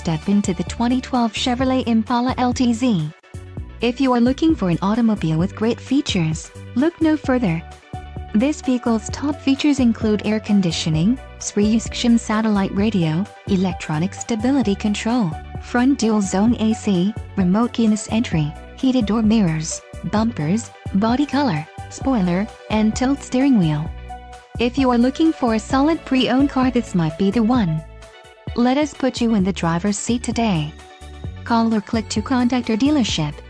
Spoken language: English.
step into the 2012 Chevrolet Impala LTZ. If you are looking for an automobile with great features, look no further. This vehicle's top features include air conditioning, Sirius-XM satellite radio, electronic stability control, front dual-zone AC, remote keyless entry, heated door mirrors, bumpers, body color, spoiler, and tilt steering wheel. If you are looking for a solid pre-owned car, this might be the one. Let us put you in the driver's seat today. Call or click to contact our dealership.